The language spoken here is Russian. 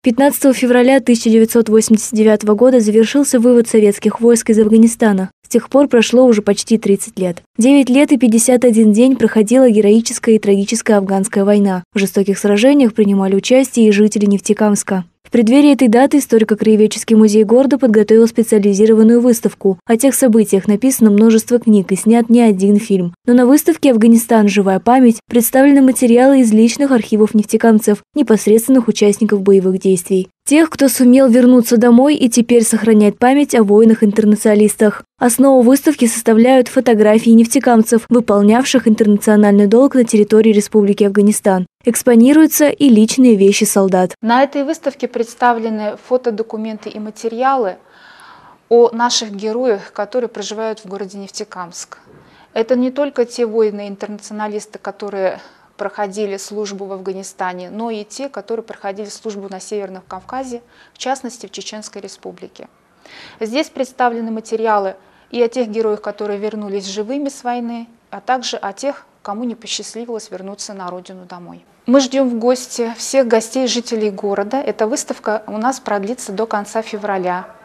15 февраля 1989 года завершился вывод советских войск из Афганистана. С тех пор прошло уже почти 30 лет. 9 лет и 51 день проходила героическая и трагическая афганская война. В жестоких сражениях принимали участие и жители Нефтекамска. В преддверии этой даты историко-краеведческий музей города подготовил специализированную выставку. О тех событиях написано множество книг и снят не один фильм. Но на выставке «Афганистан. Живая память» представлены материалы из личных архивов нефтекамцев, непосредственных участников боевых действий. Тех, кто сумел вернуться домой и теперь сохраняет память о воинах-интернационалистах. Основу выставки составляют фотографии нефтекамцев, выполнявших интернациональный долг на территории Республики Афганистан. Экспонируются и личные вещи солдат. На этой выставке представлены фотодокументы и материалы о наших героях, которые проживают в городе Нефтекамск. Это не только те воины-интернационалисты, которые проходили службу в Афганистане, но и те, которые проходили службу на Северном Кавказе, в частности в Чеченской Республике. Здесь представлены материалы и о тех героях, которые вернулись живыми с войны, а также о тех, кому не посчастливилось вернуться на родину домой. Мы ждем в гости всех гостей, жителей города. Эта выставка у нас продлится до конца февраля.